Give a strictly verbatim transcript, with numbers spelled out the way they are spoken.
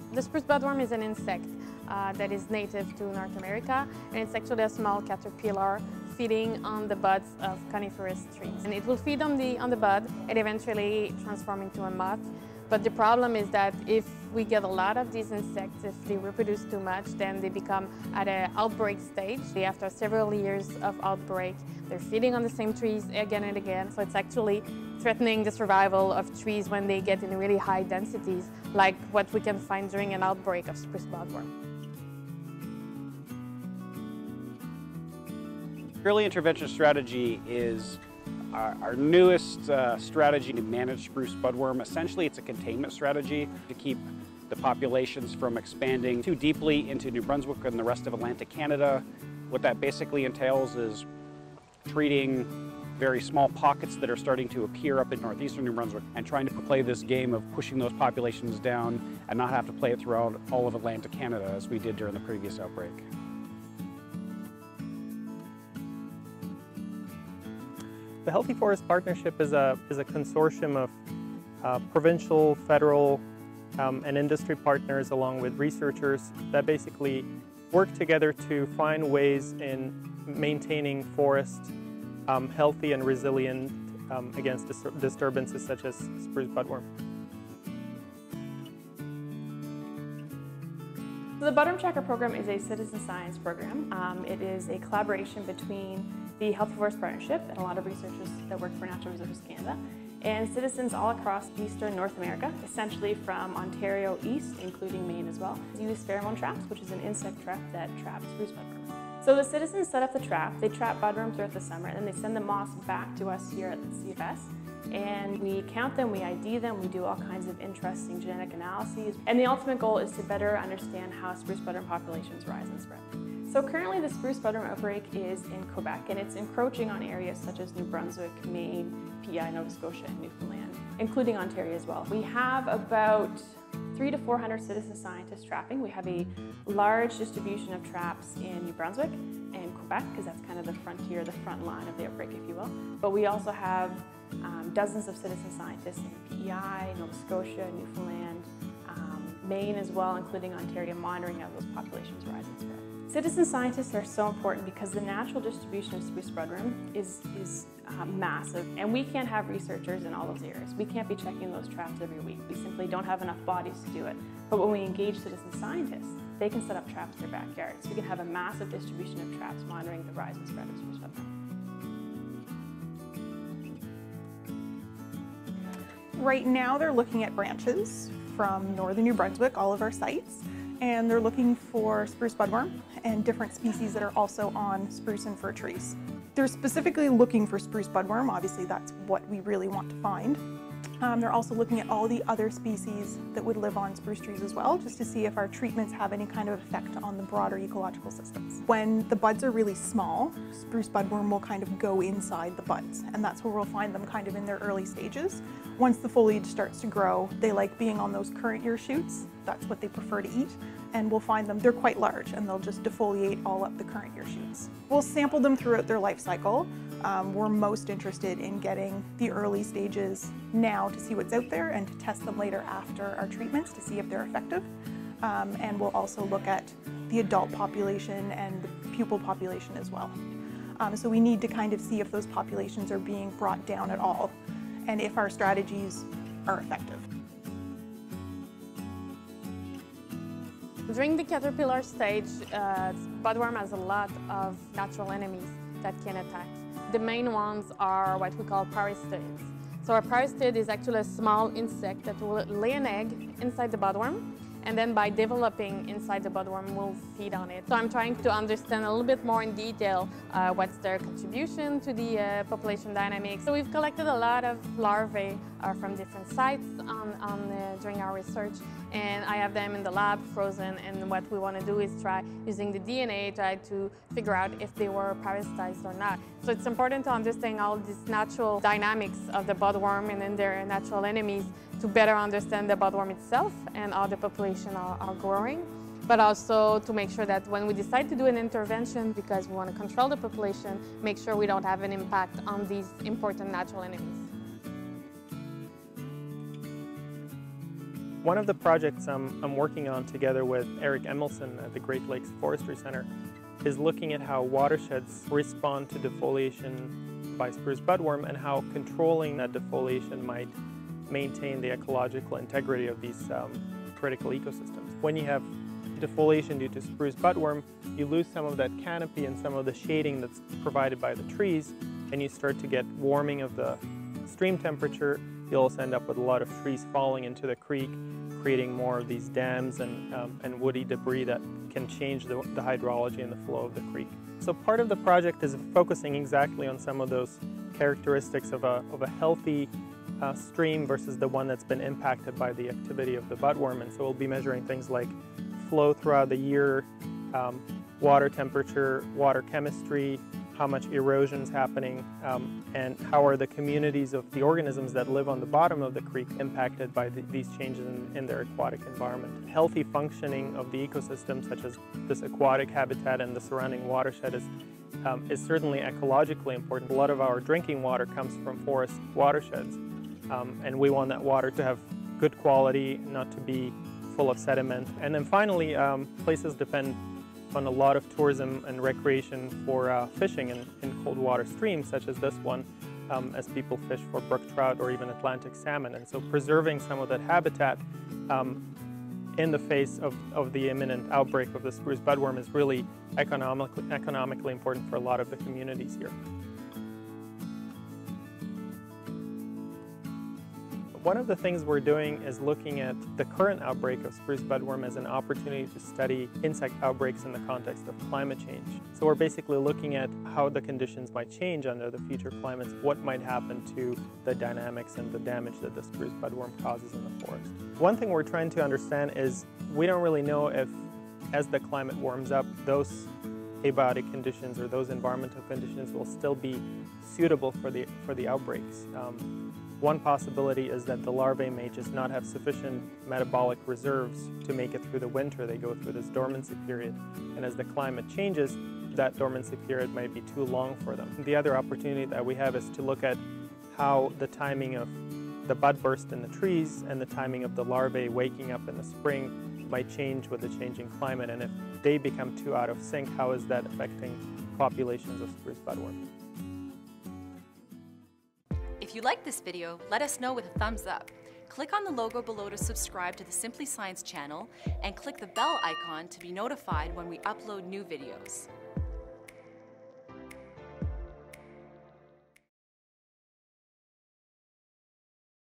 The spruce budworm is an insect uh, that is native to North America, and it's actually a small caterpillar feeding on the buds of coniferous trees. And it will feed on the, on the bud and eventually transform into a moth. But the problem is that if we get a lot of these insects, if they reproduce too much, then they become at an outbreak stage. After several years of outbreak, they're feeding on the same trees again and again. So it's actually threatening the survival of trees when they get in really high densities, like what we can find during an outbreak of spruce budworm. Early intervention strategy is our, our newest uh, strategy to manage spruce budworm. Essentially, it's a containment strategy to keep the populations from expanding too deeply into New Brunswick and the rest of Atlantic Canada. What that basically entails is treating very small pockets that are starting to appear up in northeastern New Brunswick and trying to play this game of pushing those populations down and not have to play it throughout all of Atlantic Canada as we did during the previous outbreak. The Healthy Forest Partnership is a, is a consortium of uh, provincial, federal, um, and industry partners along with researchers that basically work together to find ways in maintaining forest um, healthy and resilient um, against dis disturbances such as spruce budworm. So the Budworm Tracker program is a citizen science program. Um, it is a collaboration between the Healthy Forest Partnership and a lot of researchers that work for Natural Resources Canada and citizens all across eastern North America, essentially from Ontario east, including Maine as well. Use pheromone traps, which is an insect trap that traps spruce budworm. So the citizens set up the trap, they trap budworm throughout the summer, and then they send the moths back to us here at the C F S. And we count them, we I D them, we do all kinds of interesting genetic analyses. And the ultimate goal is to better understand how spruce budworm populations rise and spread. So currently the spruce budworm outbreak is in Quebec, and it's encroaching on areas such as New Brunswick, Maine, P I, Nova Scotia, and Newfoundland, including Ontario as well. We have about three to four hundred citizen scientists trapping. We have a large distribution of traps in New Brunswick and Quebec, because that's kind of the frontier, the front line of the outbreak, if you will. But we also have um, dozens of citizen scientists in P E I, Nova Scotia, Newfoundland, um, Maine as well, including Ontario, monitoring how those populations rise and spread. Citizen scientists are so important because the natural distribution of spruce budworm is, is uh, massive, and we can't have researchers in all those areas. We can't be checking those traps every week. We simply don't have enough bodies to do it. But when we engage citizen scientists, they can set up traps in their backyard. So we can have a massive distribution of traps monitoring the rise and spread of spruce budworm. Right now they're looking at branches from northern New Brunswick, all of our sites, and they're looking for spruce budworm and different species that are also on spruce and fir trees. They're specifically looking for spruce budworm, obviously that's what we really want to find. Um, they're also looking at all the other species that would live on spruce trees as well, just to see if our treatments have any kind of effect on the broader ecological systems. When the buds are really small, spruce budworm will kind of go inside the buds, and that's where we'll find them kind of in their early stages. Once the foliage starts to grow, they like being on those current year shoots. That's what they prefer to eat, and we'll find them, they're quite large, and they'll just defoliate all up the current year shoots. We'll sample them throughout their life cycle. Um, we're most interested in getting the early stages now to see what's out there and to test them later after our treatments to see if they're effective. Um, and we'll also look at the adult population and the pupal population as well. Um, so we need to kind of see if those populations are being brought down at all and if our strategies are effective. During the caterpillar stage, uh, budworm has a lot of natural enemies that can attack. The main ones are what we call parasitoids. So a parasitoid is actually a small insect that will lay an egg inside the budworm, and then by developing inside the budworm will feed on it. So I'm trying to understand a little bit more in detail uh, what's their contribution to the uh, population dynamics. So we've collected a lot of larvae uh, from different sites on, on, uh, during our research, and I have them in the lab frozen, and what we want to do is try using the D N A, try to figure out if they were parasitized or not. So it's important to understand all these natural dynamics of the budworm and then their natural enemies to better understand the budworm itself and how the population are, are growing, but also to make sure that when we decide to do an intervention, because we want to control the population, make sure we don't have an impact on these important natural enemies. One of the projects I'm, I'm working on together with Eric Emelson at the Great Lakes Forestry Center is looking at how watersheds respond to defoliation by spruce budworm and how controlling that defoliation might maintain the ecological integrity of these um, critical ecosystems. When you have defoliation due to spruce budworm, you lose some of that canopy and some of the shading that's provided by the trees, and you start to get warming of the stream temperature. You'll also end up with a lot of trees falling into the creek, creating more of these dams and, um, and woody debris that can change the, the hydrology and the flow of the creek. So part of the project is focusing exactly on some of those characteristics of a, of a healthy uh, stream versus the one that's been impacted by the activity of the budworm. And so we'll be measuring things like flow throughout the year, um, water temperature, water chemistry, how much erosion is happening, um, and how are the communities of the organisms that live on the bottom of the creek impacted by the, these changes in, in their aquatic environment. Healthy functioning of the ecosystem, such as this aquatic habitat and the surrounding watershed, is, um, is certainly ecologically important. A lot of our drinking water comes from forest watersheds, um, and we want that water to have good quality, not to be full of sediment. And then finally, um, places depend on a lot of tourism and recreation for uh, fishing in, in cold water streams, such as this one, um, as people fish for brook trout or even Atlantic salmon. And so preserving some of that habitat um, in the face of, of the imminent outbreak of the spruce budworm is really economically, economically important for a lot of the communities here. One of the things we're doing is looking at the current outbreak of spruce budworm as an opportunity to study insect outbreaks in the context of climate change. So we're basically looking at how the conditions might change under the future climates, what might happen to the dynamics and the damage that the spruce budworm causes in the forest. One thing we're trying to understand is we don't really know if, as the climate warms up, those abiotic conditions or those environmental conditions will still be suitable for the, for the outbreaks. Um, One possibility is that the larvae may just not have sufficient metabolic reserves to make it through the winter. They go through this dormancy period. And as the climate changes, that dormancy period might be too long for them. The other opportunity that we have is to look at how the timing of the bud burst in the trees and the timing of the larvae waking up in the spring might change with the changing climate. And if they become too out of sync, how is that affecting populations of spruce budworm? If you like this video, let us know with a thumbs up. Click on the logo below to subscribe to the Simply Science channel and click the bell icon to be notified when we upload new videos.